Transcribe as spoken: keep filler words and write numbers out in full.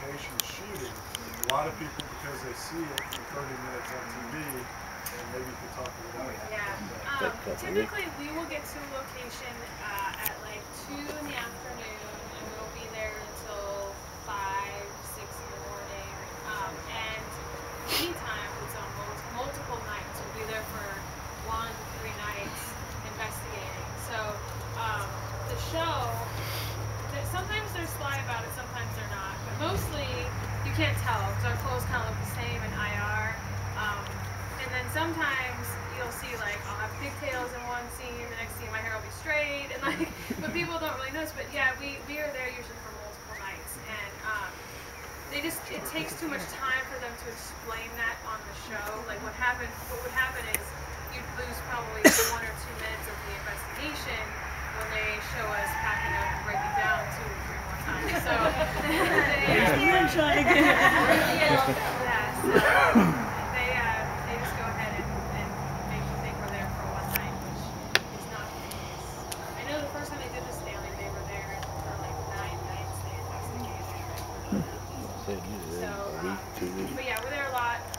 location shooting. A lot of people, because they see it for thirty minutes on T V, and maybe you can talk about it. Yeah. Um, typically, we will get to a location uh, at like two in the afternoon, and we'll be there until five, six in the morning. Um, and anytime it's on multiple nights, we'll be there for one to three nights investigating. So um, the show, sometimes they're sly about it, sometimes they're not. But mostly, you can't tell because our clothes kind of look the same in I R. Um, and then sometimes you'll see like I'll have pigtails in one scene, the next scene my hair will be straight, and like, but people don't really notice. But yeah, we we are there usually for multiple nights, and um, they just it takes too much time for them to explain that on the show. Like what happened, what would happen is you'd lose probably one or two minutes of the investigation when they show us packing up and breaking down two or three more times. So they, I'm trying again. yeah, so they uh, they just go ahead and, and make you think we're there for one night, which is not the case. I know the first time they did this, Stanley, they were there for like nine nights. They investigated. So, um, but yeah, we're there a lot.